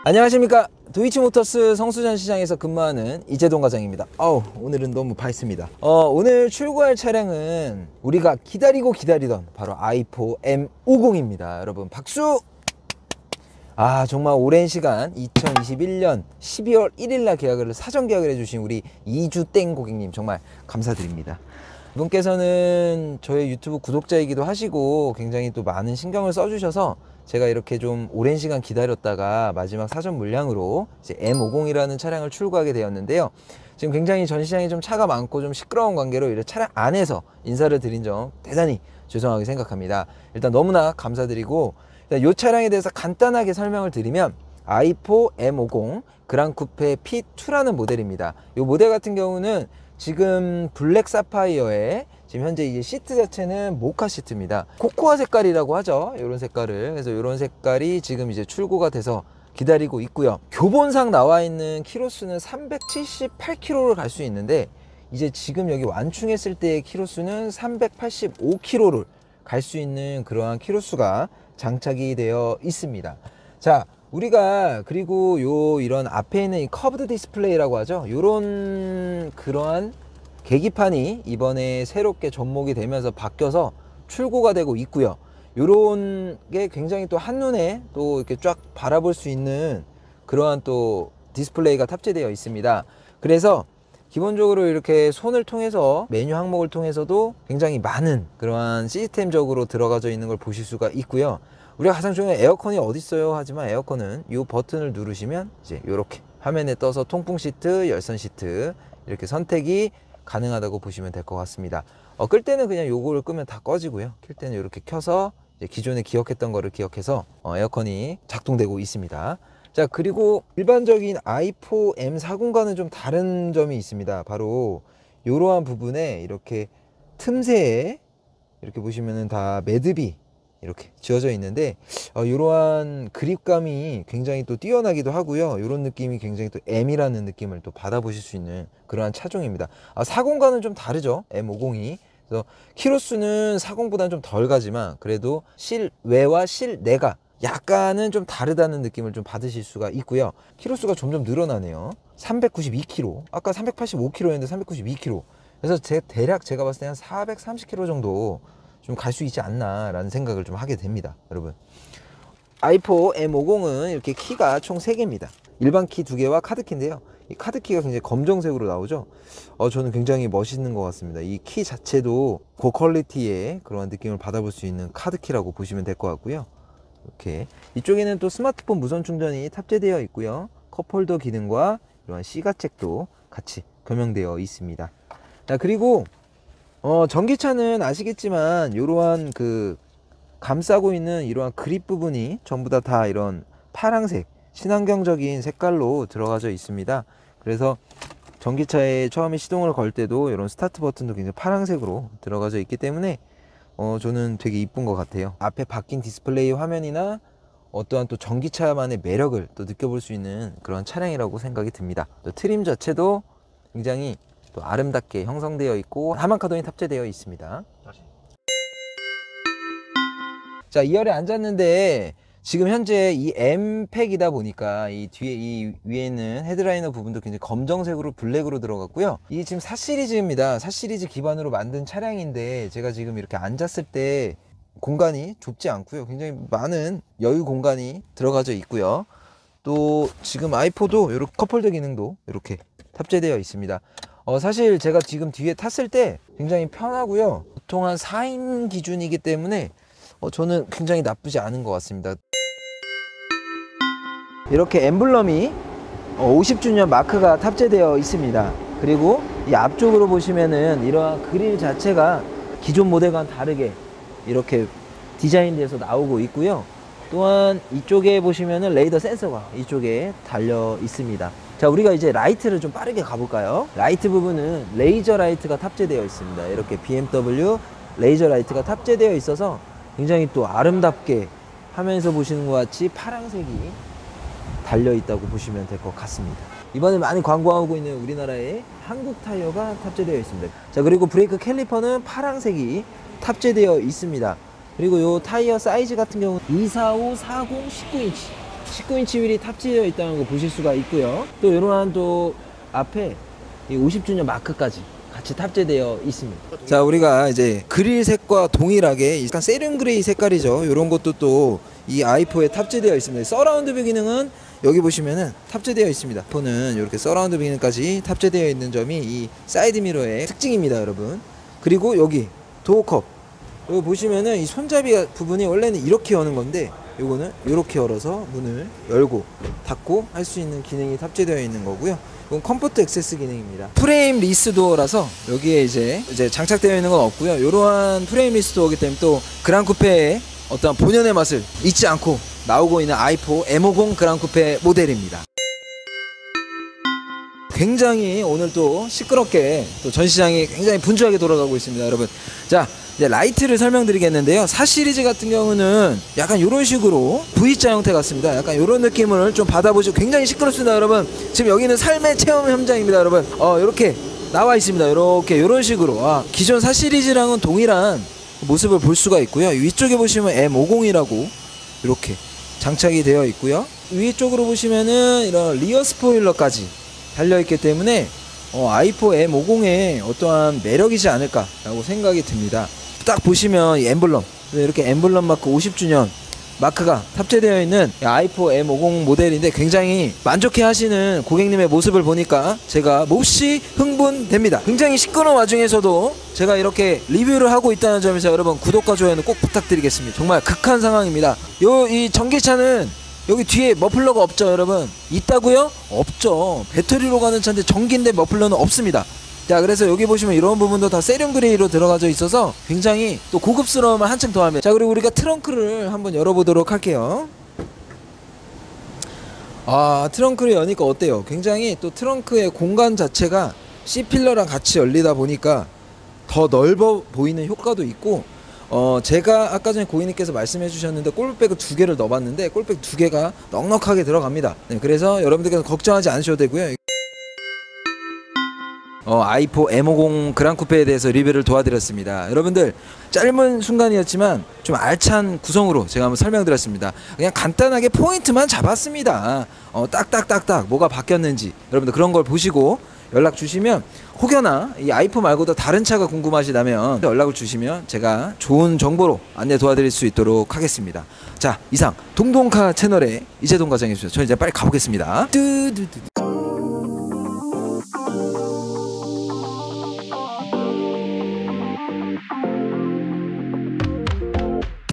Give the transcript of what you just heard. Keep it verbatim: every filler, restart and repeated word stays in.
안녕하십니까. 도이치모터스 성수전 시장에서 근무하는 이재동 과장입니다. 어우, 오늘은 너무 밝습니다. 어, 오늘 출고할 차량은 우리가 기다리고 기다리던 바로 아이 포 엠 오십입니다. 여러분 박수! 아, 정말 오랜 시간 이천이십일 년 십이월 일일 날 계약을 사전 계약을 해주신 우리 이주땡 고객님 정말 감사드립니다. 이분께서는 저의 유튜브 구독자이기도 하시고 굉장히 또 많은 신경을 써주셔서 제가 이렇게 좀 오랜 시간 기다렸다가 마지막 사전 물량으로 이제 엠 오십이라는 차량을 출고하게 되었는데요. 지금 굉장히 전시장에 좀 차가 많고 좀 시끄러운 관계로 이런 차량 안에서 인사를 드린 점 대단히 죄송하게 생각합니다. 일단 너무나 감사드리고, 일단 이 차량에 대해서 간단하게 설명을 드리면 아이 포 엠 오십 그랑쿠페 피 투라는 모델입니다. 이 모델 같은 경우는 지금 블랙 사파이어에 지금 현재 이제 시트 자체는 모카 시트입니다. 코코아 색깔이라고 하죠. 이런 색깔을. 그래서 이런 색깔이 지금 이제 출고가 돼서 기다리고 있고요. 교본상 나와 있는 키로수는 삼백칠십팔 킬로미터를 갈 수 있는데 이제 지금 여기 완충했을 때의 키로수는 삼백팔십오 킬로미터를 갈 수 있는 그러한 키로수가 장착이 되어 있습니다. 자, 우리가 그리고 요 이런 앞에 있는 이 커브드 디스플레이라고 하죠. 요런 그러한 계기판이 이번에 새롭게 접목이 되면서 바뀌어서 출고가 되고 있고요. 요런 게 굉장히 또 한눈에 또 이렇게 쫙 바라볼 수 있는 그러한 또 디스플레이가 탑재되어 있습니다. 그래서 기본적으로 이렇게 손을 통해서 메뉴 항목을 통해서도 굉장히 많은 그러한 시스템적으로 들어가져 있는 걸 보실 수가 있고요. 우리가 가장 중요한 에어컨이 어디 있어요 하지만 에어컨은 이 버튼을 누르시면 이제 이렇게 화면에 떠서 통풍 시트, 열선 시트 이렇게 선택이 가능하다고 보시면 될 것 같습니다. 어, 끌 때는 그냥 요거를 끄면 다 꺼지고요. 켤 때는 이렇게 켜서 이제 기존에 기억했던 거를 기억해서 어, 에어컨이 작동되고 있습니다. 자, 그리고 일반적인 아이 포 엠 사십과는 좀 다른 점이 있습니다. 바로 이러한 부분에 이렇게 틈새에 이렇게 보시면은 다 매듭이 이렇게 지어져 있는데 어, 이러한 그립감이 굉장히 또 뛰어나기도 하고요. 이런 느낌이 굉장히 또 M이라는 느낌을 또 받아보실 수 있는 그러한 차종입니다. 아, 사십과는 좀 다르죠. 엠 오십이. 그래서 키로수는 사십보다는 좀 덜 가지만 그래도 실외와 실내가 약간은 좀 다르다는 느낌을 좀 받으실 수가 있고요. 키로수가 점점 늘어나네요. 삼백구십이 킬로미터. 아까 삼백팔십오 킬로미터였는데 삼백구십이 킬로미터. 그래서 제 대략 제가 봤을 때 한 사백삼십 킬로미터 정도 좀 갈 수 있지 않나 라는 생각을 좀 하게 됩니다. 여러분, 아이 포 엠 오십은 이렇게 키가 총 세 개입니다 일반 키 두 개와 카드키인데요, 이 카드키가 굉장히 검정색으로 나오죠. 어, 저는 굉장히 멋있는 것 같습니다. 이 키 자체도 고퀄리티의 그런 느낌을 받아볼 수 있는 카드키라고 보시면 될 것 같고요. 이렇게 이쪽에는 또 스마트폰 무선 충전이 탑재되어 있고요. 컵홀더 기능과 이러한 시가책도 같이 겸용되어 있습니다. 자, 그리고 어, 전기차는 아시겠지만 이러한 그 감싸고 있는 이러한 그립 부분이 전부 다 다 이런 파랑색 친환경적인 색깔로 들어가져 있습니다. 그래서 전기차에 처음에 시동을 걸 때도 이런 스타트 버튼도 굉장히 파랑색으로 들어가져 있기 때문에 어, 저는 되게 이쁜 것 같아요. 앞에 바뀐 디스플레이 화면이나 어떠한 또 전기차만의 매력을 또 느껴볼 수 있는 그런 차량이라고 생각이 듭니다. 또 트림 자체도 굉장히 또 아름답게 형성되어 있고 하만 카돈이 탑재되어 있습니다. 자, 이 열에 앉았는데 지금 현재 이 M팩이다 보니까 이 뒤에 이 위에 있는 헤드라이너 부분도 굉장히 검정색으로 블랙으로 들어갔고요. 이 지금 사 시리즈입니다. 사 시리즈 기반으로 만든 차량인데 제가 지금 이렇게 앉았을 때 공간이 좁지 않고요. 굉장히 많은 여유 공간이 들어가져 있고요. 또 지금 아이 포도 이렇게 컵홀더 기능도 이렇게 탑재되어 있습니다. 어, 사실 제가 지금 뒤에 탔을 때 굉장히 편하고요. 보통 한 사 인 기준이기 때문에 어, 저는 굉장히 나쁘지 않은 것 같습니다. 이렇게 엠블럼이 오십 주년 마크가 탑재되어 있습니다. 그리고 이 앞쪽으로 보시면은 이러한 그릴 자체가 기존 모델과는 다르게 이렇게 디자인돼서 나오고 있고요. 또한 이쪽에 보시면은 레이더 센서가 이쪽에 달려 있습니다. 자, 우리가 이제 라이트를 좀 빠르게 가볼까요? 라이트 부분은 레이저 라이트가 탑재되어 있습니다. 이렇게 비 엠 더블유 레이저 라이트가 탑재되어 있어서 굉장히 또 아름답게 화면에서 보시는 것 같이 파란색이 달려 있다고 보시면 될 것 같습니다. 이번에 많이 광고하고 있는 우리나라의 한국 타이어가 탑재되어 있습니다. 자, 그리고 브레이크 캘리퍼는 파란색이 탑재되어 있습니다. 그리고 요 타이어 사이즈 같은 경우는 이백사십오, 사십, 십구 인치 십구 인치 휠이 탑재되어 있다는 거 보실 수가 있고요. 또 이러한 또 앞에 이 오십 주년 마크까지 같이 탑재되어 있습니다. 자, 우리가 이제 그릴 색과 동일하게 약간 세륨 그레이 색깔이죠. 이런 것도 또 이 아이포에 탑재되어 있습니다. 서라운드 뷰 기능은 여기 보시면은 탑재되어 있습니다. 아이포는 이렇게 서라운드 뷰 기능까지 탑재되어 있는 점이 이 사이드 미러의 특징입니다, 여러분. 그리고 여기 도어컵, 여기 보시면은 이 손잡이 부분이 원래는 이렇게 여는 건데 요거는 이렇게 열어서 문을 열고 닫고 할 수 있는 기능이 탑재되어 있는 거고요. 이건 컴포트 액세스 기능입니다. 프레임 리스 도어라서 여기에 이제 이제 장착되어 있는 건 없고요. 이러한 프레임 리스 도어이기 때문에 또 그랑 쿠페의 어떤 본연의 맛을 잊지 않고 나오고 있는 아이포 엠 오십 그랑 쿠페 모델입니다. 굉장히 오늘 또 시끄럽게 또 전시장이 굉장히 분주하게 돌아가고 있습니다, 여러분. 자, 이제 라이트를 설명드리겠는데요. 사 시리즈 같은 경우는 약간 이런 식으로 V자 형태 같습니다. 약간 이런 느낌을 좀 받아보시고 굉장히 시끄럽습니다, 여러분. 지금 여기는 삶의 체험 현장입니다, 여러분. 어, 이렇게 나와 있습니다. 이렇게 이런 식으로. 아, 기존 사 시리즈랑은 동일한 모습을 볼 수가 있고요. 위쪽에 보시면 엠 오십이라고 이렇게 장착이 되어 있고요. 위쪽으로 보시면은 이런 리어 스포일러까지 달려있기 때문에 어, 아이포 엠 오십의 어떠한 매력이지 않을까 라고 생각이 듭니다. 딱 보시면 이 엠블럼, 이렇게 엠블럼 마크 오십 주년 마크가 탑재되어 있는 아이포 엠 오십 모델인데 굉장히 만족해 하시는 고객님의 모습을 보니까 제가 몹시 흥분됩니다. 굉장히 시끄러운 와중에서도 제가 이렇게 리뷰를 하고 있다는 점에서 여러분 구독과 좋아요는 꼭 부탁드리겠습니다. 정말 극한 상황입니다. 요 이 전기차는 여기 뒤에 머플러가 없죠, 여러분? 있다고요? 없죠. 배터리로 가는 차인데 전기인데 머플러는 없습니다. 자, 그래서 여기 보시면 이런 부분도 다 세륨 그레이로 들어가져 있어서 굉장히 또 고급스러움을 한층 더합니다. 자, 그리고 우리가 트렁크를 한번 열어보도록 할게요. 아, 트렁크를 여니까 어때요? 굉장히 또 트렁크의 공간 자체가 C필러랑 같이 열리다 보니까 더 넓어 보이는 효과도 있고, 어 제가 아까 전에 고객님께서 말씀해 주셨는데 골프백을 두 개를 넣어봤는데 골프백 두 개가 넉넉하게 들어갑니다. 네, 그래서 여러분들께서 걱정하지 않으셔도 되고요. 어, 아이포 엠 오십 그랑 쿠페에 대해서 리뷰를 도와드렸습니다. 여러분들 짧은 순간이었지만 좀 알찬 구성으로 제가 한번 설명드렸습니다. 그냥 간단하게 포인트만 잡았습니다. 어, 딱딱딱딱 뭐가 바뀌었는지 여러분들 그런 걸 보시고 연락 주시면, 혹여나 이 아이포 말고도 다른 차가 궁금하시다면 연락을 주시면 제가 좋은 정보로 안내 도와드릴 수 있도록 하겠습니다. 자, 이상 동동카 채널의 이재동 과장이었습니다. 저는 이제 빨리 가보겠습니다. 뚜두두.